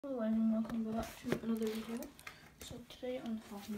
Hello and welcome back to another video. So today on the farm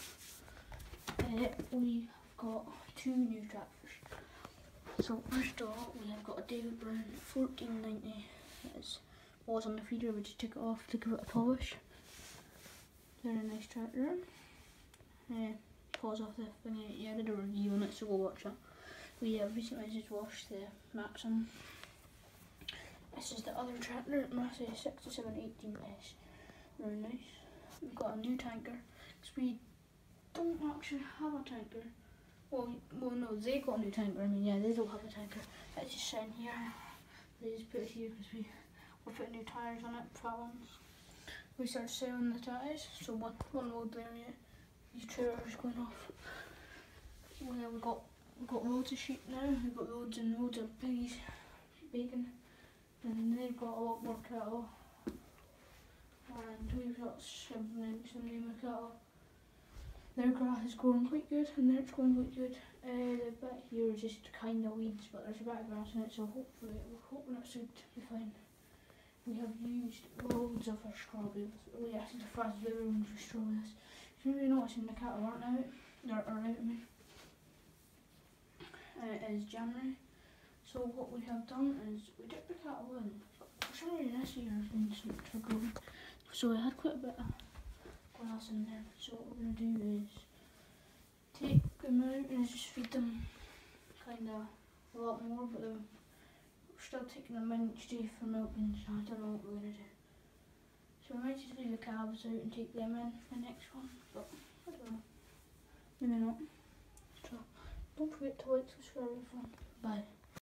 we have got two new tractors. So first of all we have got a David Brown 1490 that was on the feeder, we just took it off to give it a polish. Very nice tractor. Pause off the thing, I did a review on it, so go watch it. We have recently just washed the Maxim. This is the other tractor, Massey 6718S. Very nice. We've got a new tanker, because we don't actually have a tanker. Well no, they got a new tanker, they don't have a tanker. It's just sitting here. They just put it here because we're putting new tyres on it, flat ones. We started selling the tyres, so one load there yet. These trailers going off. Well, we've got loads of sheep now, we've got loads and loads of piggies, bacon. And they've got a lot more cattle, and we've got some more cattle. Their grass is growing quite good, and theirs growing quite good. The bit here is just kind of weeds, but there's a bit of grass in it, so hopefully we're hoping it should be fine. We have used loads of our straw bales. We actually fast the room for straw this. So you're noticing the cattle aren't out, or are out of me. It is January. So what we have done is we dipped the cattle in, but for some reason this year has been slipped for growing. So I had quite a bit of grass in there. So what we're going to do is take them out and just feed them kind of a lot more, but we're still taking them in each day for milking, so I don't know what we're going to do. So we might just leave the calves out and take them in the next one, but I don't know, maybe not. So don't forget to like, subscribe, everyone. Bye.